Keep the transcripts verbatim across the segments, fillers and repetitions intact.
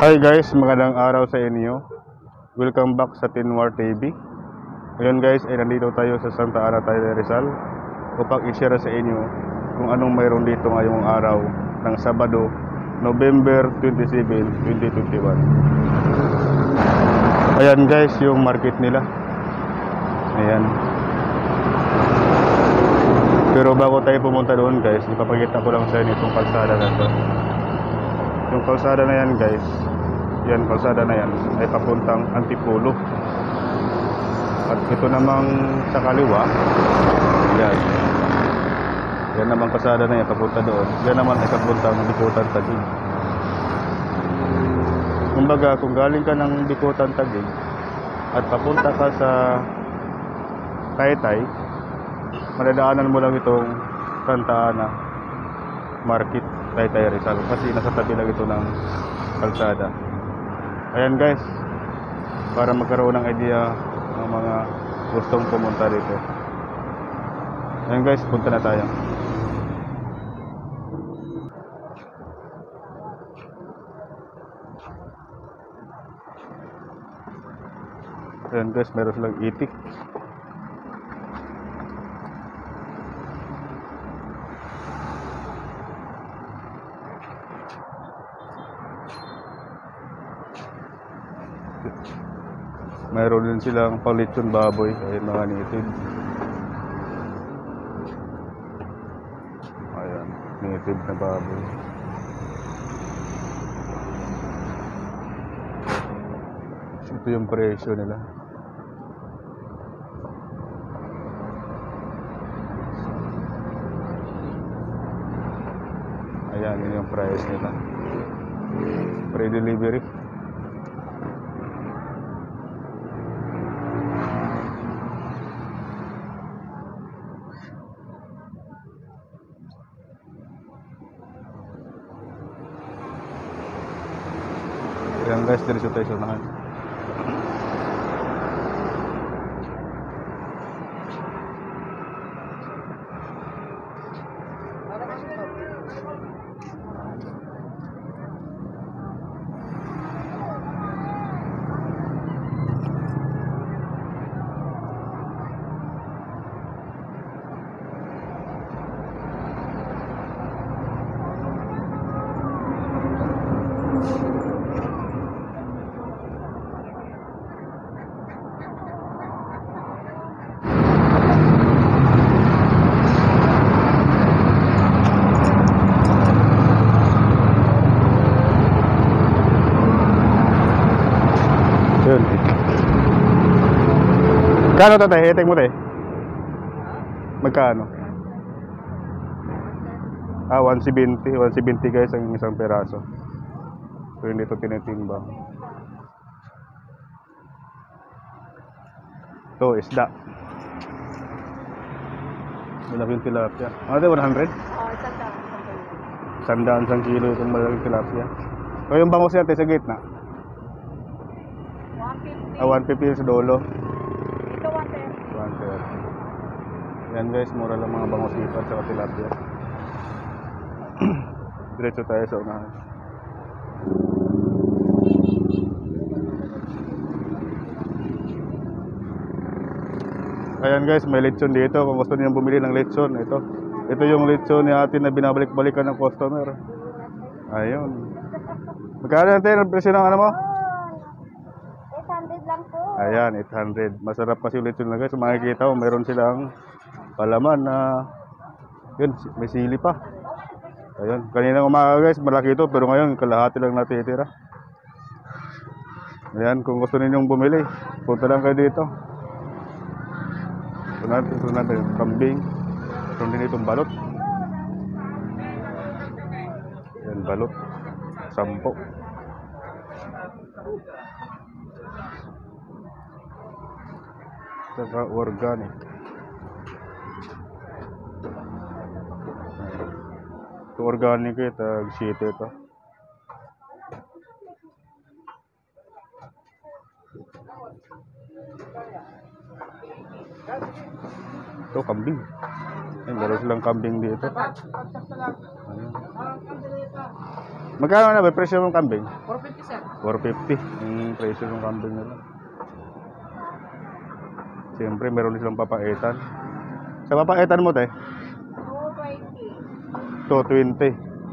Hi guys, magandang araw sa inyo. Welcome back sa Tinwar T V. Ngayon guys, ay nandito tayo sa Santa Ana tayo Rizal upang i-share sa inyo kung anong mayroon dito ngayong araw ng Sabado, November twenty-seven, twenty twenty-one. Ayan guys, yung market nila. Ayan. Pero bago tayo pumunta doon guys, ipapakita ko lang sa inyo itong kalsada na to. Yung kalsada na yan guys, yan kalsada na yan ay papuntang Antipolo. At ito namang sa kaliwa, yan. Yan namang kalsada na yan papunta doon. Yan naman ay papuntang Bikutan Taguig. Kumbaga kung galing ka ng Bikutan Taguig at papunta ka sa Taytay, madadaanan mo lang itong Santa Ana Market, Taytay Rizal, kasi nasa tabi lang ito ng kalsada. Ayan guys, para magkaroon ng idea ng mga gustong pumunta dito. Ayan guys, punta na tayo. Ayan guys, meron silang itik. Mayroon din silang palitsyon baboy, ay mga native. Ayan, native na baboy. Ito yung presyo nila. Ayan, yun yung price nila. Free delivery. Ayan guys, diretso tayo sa unahan. Yun. Kano to tayo? Hitik mo tayo? Magkano? Ah, one seventy. one seventy guys ang isang peraso. So hindi ito tinitimbang. Ito, isda. Malaking tilapia. Ano ito, one hundred? Oo, isang daan. Sandaan sang kilo itong malaking tilapia. So yung bangus natin sa gitna? one fifty. Ah, one fifty sa dolo. Ito one thirty. one thirty. Yan guys, mura lang mga bangus dito at saka tilapia. Diretso tayo sa unahan. Ayan guys, may lechon dito. Kung gusto niyo bumili ng lechon, ito. Ito yung lechon ni atin na binabalik-balikan ng customer. Ayun. Magkano natin ang presyo ng ano mo? eight hundred lang po. Ayan, eight hundred. Masarap kasi yung lechon na guys. Makikita mo, mayroon silang palaman na yun, may sili pa. Ayun, kanina umaga guys, malaki ito, pero ngayon kalahati lang natitira. Ayan, kung gusto ninyong bumili, punta lang kayo dito. Ito natin, ito natin, kambing. Ito din itong balot. Ayan, balot. Sampo. Saka organic. Ito organic ito, tag-city ito. Ito, kambing. Ay, meron silang kambing dito. Ayan. Magkano na ba presyo ng kambing? four fifty, sir. four fifty yung presyo ng kambing nila. Siyempre, meron din silang papaitan. Sa papaitan mo, te? two twenty. two twenty.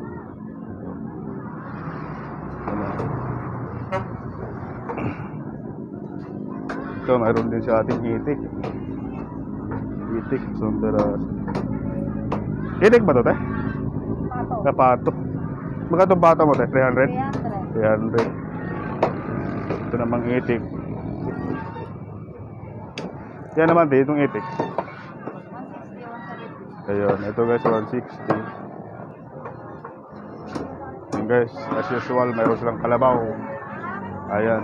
Ito, mayroon din sa ating itik. Itik, sundaras. Itik ba ito, te? Pato. Kapato. Magkano itong pato mo, te? three hundred? three hundred. three hundred. Ito namang itik. Yan naman, te, itong itik. one sixty, one seventy. Ayun, ito guys, one sixty. Ayun guys, as usual, mayroon silang kalabaw. Ayan.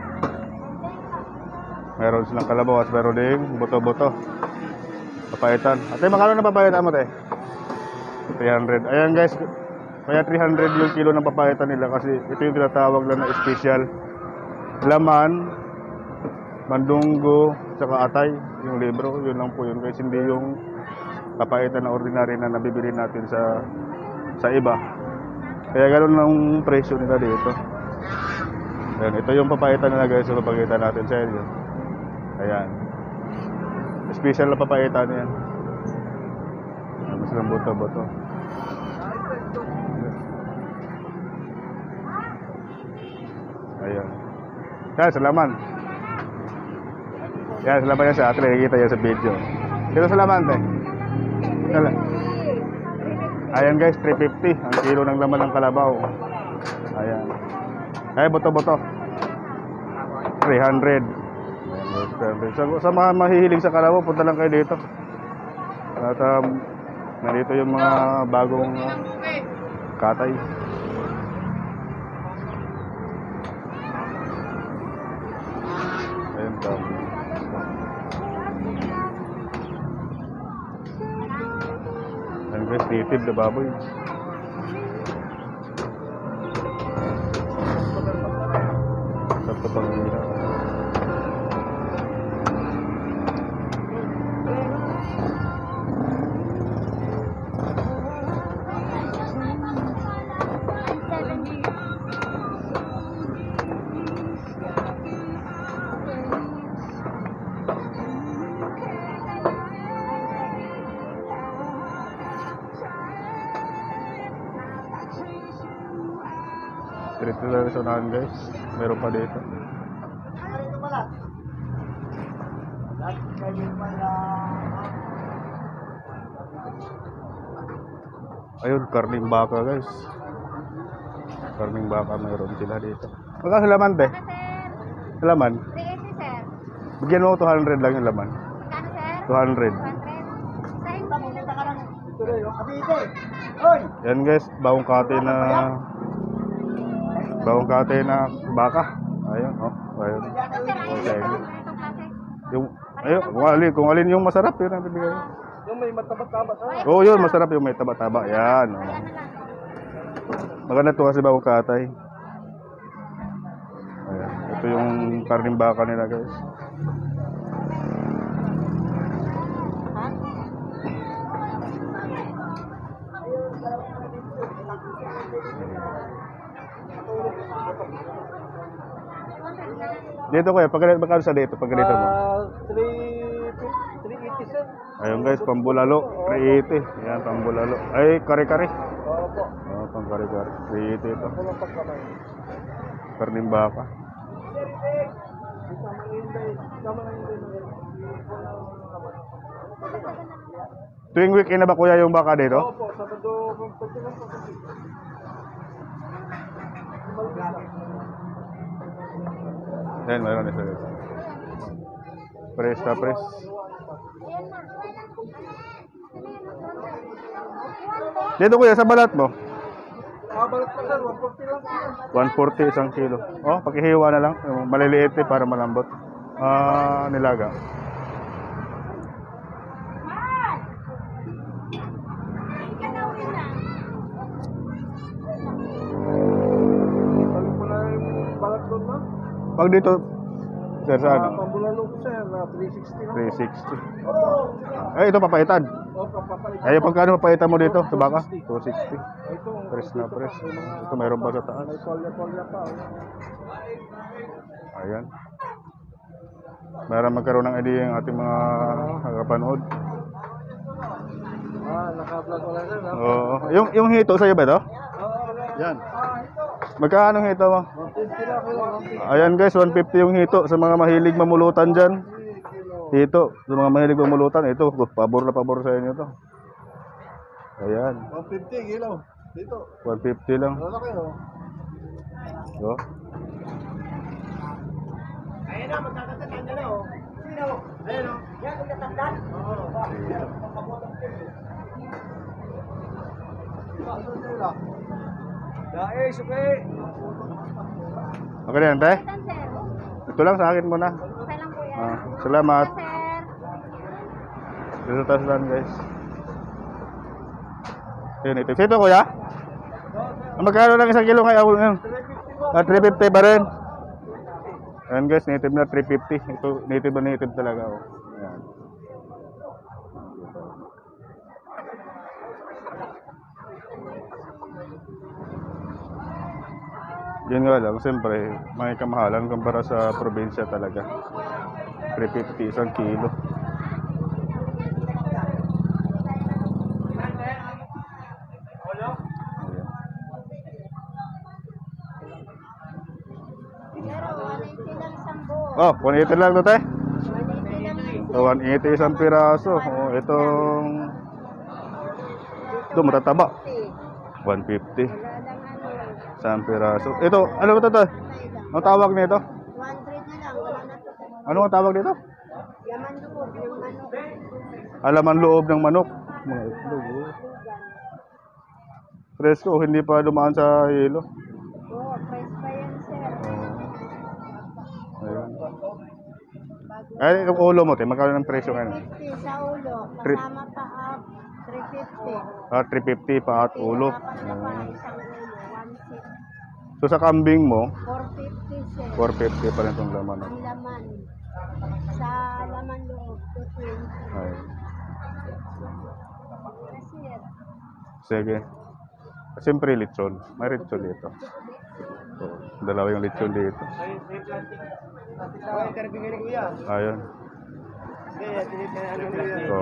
Mayroon silang kalabaw at mayroon ding buto-buto. Papaitan. Ate, makano na papaitan mo, te? three hundred. Ayan guys, kaya three hundred yung kilo ng papaitan nila kasi ito yung tinatawag lang na special. Laman, bandunggo, tsaka atay, yung libro, yun lang po yun guys. Hindi yung papaitan na ordinary na nabibili natin sa sa iba. Kaya ganoon ang presyo nila dito. Ayan, ito yung papaitan nila guys, so papakita natin sa inyo. Ayan. Special na papaitan yan. Mas lang buto-buto. Ayan. Yan, salaman. Yan, salaman yan sa atin. Nakikita yan sa video. Dito salaman, te. Sala Ayan guys, three fifty. Ang kilo ng laman ng kalabaw. Ayan. Ay, buto-buto. three hundred. Sa, sa mga mahihilig sa kalabaw, punta lang kayo dito. At um, nandito yung mga bagong uh, katay. Ayan ka. Ayan guys, native na baboy. Sarap pang hira. Dito na sa unahan guys, meron pa dito. Ayun, karning baka guys. Karning baka meron sila dito. Magkano sa laman, te? Sa laman? three eighty, sir. Bigyan mo two hundred lang yung laman. Magkano, sir? two hundred. Yan guys, bagong kate na bagong kate na baka. Ayun, oh, ayun. Okay. Yung ayun, kung alin, kung alin yung masarap yun ang bibigay. Yung may mataba-taba sa. Oo, yun, masarap yung may taba-taba. Yan. Oh. Maganda to kasi bagong katay. Ayan. Ito yung karning baka nila guys. Dito kuya, pag magkano sa dito, pag dito mo? Ah, three eighty, sir. Ayun guys, pambulalo, three eighty. Yan, pambulalo. Ay, kare-kare. Opo. Oh, pang kare-kare. three eighty ito. Ako lang pagkamay. Karning baka. Isama na yun dahil. Isama na yun dahil. Tuwing weekend na ba kuya yung baka dito? Opo, Sabado, pagka lang po kasi. Yan, mayroon isa guys. Press na press. Dito kuya, sa balat mo? Ah, balat pa sir, one forty lang sir. one forty isang kilo. Oh, pakihiwa na lang. Yung maliliit eh, para malambot. Ah, nilaga. Balik mo na yung balat doon na. Pag dito, Sir, sa ano? Pambulalo ko sir, na three sixty lang. three sixty. Eh, ito papaitan. O, papapalit. Ay, pagkano papaitan mo dito sa baka? two sixty. Ito, Press na dito press. pa, may mga- Ito mayroon ba sa taas? May tolya-tolya pa. oh. Ayan. Para magkaroon ng idea yung ating mga nakapanood. Ah, naka-vlog wala sir. ha? Oo. Yung, yung hito sa'yo ba ito? Oo, Yan. Magkano ang hito mo? one fifty lang kilo, one fifty Ayan guys, one fifty yung hito sa mga mahilig mamulutan dyan. kilo. Hito, sa mga mahilig mamulutan, ito, pabor na pabor sa inyo to. Ayan, one fifty kilo. Dito. one fifty lang. Wala kayo. So, Ayan na, magkakatatan na na oh. Sino? Ayan oh. Yan, magkakatatan? Oo. Dahil, suki. okay na yan, te? Itan, sir. Ito lang sa akin muna. Okay lang po yan. Ah, salamat. Sir. Dito taas lang guys. Ayan, ito. Ito kuya? Magkano lang isang kilo ngayon? Ah, three fifty ba rin? Ayan guys, native na three fifty. Ito, native na native talaga. Oh. Ayan. Yun nga lang, siyempre, may kamahalan kumpara sa probinsya talaga. three fifty isang kilo. Pero one eighty lang isang buo. Oh, one eighty lang to, te. one eighty lang lang. So, one eighty isang piraso. Oh, itong... Ito, matataba. one fifty. Wala lang ano. Isang piraso. Ito, ano ba ito, te? Ang tawag nito? one hundred na lang. Wala na to. Ano ang tawag dito? Yaman loob ng ano. Alaman loob ng manok. Mga itlog. Oh. Fresco, hindi pa dumaan sa hilo. Oo, fresh pa yan, sir. Oh. Ayun. Ay, yung ulo mo, te. Magkano ng presyo ngayon? fifty sa ulo. Trip. Kasama pa up. three fifty. Ah, three fifty pa at ulo. Apat na pa. Oh. Isang ulo. one sixty. So, sa kambing mo, four fifty, sir. four fifty pa rin itong laman. Ang laman. Sa laman loob, two twenty. Ay. Sir. Sige. Siyempre, lechon. May lechon dito. So, dalawa yung lechon dito. Ay, karabingin ni kuya. Ayun. Kaya, tinit na ano kuya. So,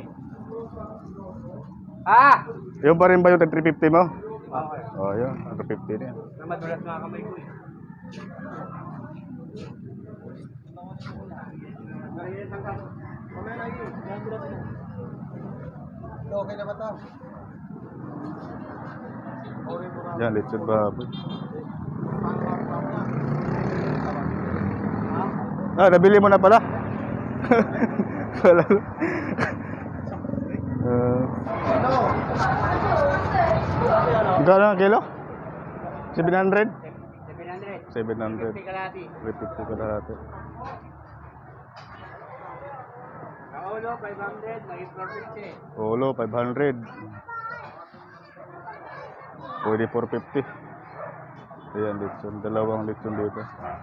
Ah! yung pa rin ba yung three fifty mo? Okay. Oh, yun. three fifty na yan. Madulas mga kamay ko eh. Okay na ba ito? Yan, lechon baboy. Ah, nabili mo na pala. Wala. uh, Magkano ang kilo? seven hundred? seven hundred. seven hundred. Kalati. three fifty ka lahat. Kaulo, five hundred. May four fifty. Ulo, five hundred. Pwede four fifty. Ayan, lechon. Dalawang lechon dito.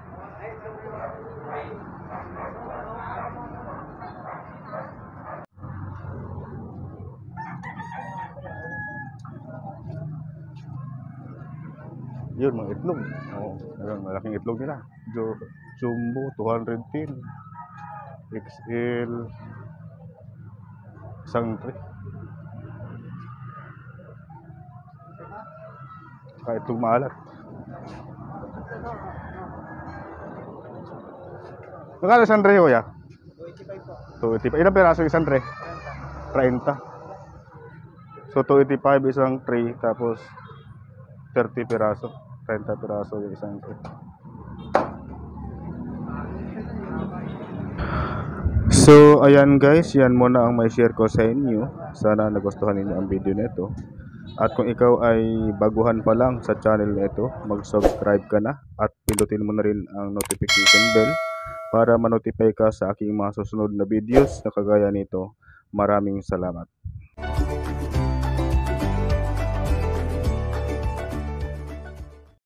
Yun, mga itlog. Oo, ayun, malaking itlog nila. Jo, jumbo, two hundred ten. X L. Isang tray. Kahit itong maalat. Magkano isang tray, kuya? two eighty-five. Ilang peraso isang tray? thirty. So, two eighty-five isang tray, tapos thirty peraso. thirty peraso yung isang tray. So, ayan guys, yan muna ang may share ko sa inyo. Sana nagustuhan ninyo ang video nito. At kung ikaw ay baguhan pa lang sa channel nito, mag-subscribe ka na at pindutin mo na rin ang notification bell para ma-notify ka sa aking mga susunod na videos na kagaya nito. Maraming salamat.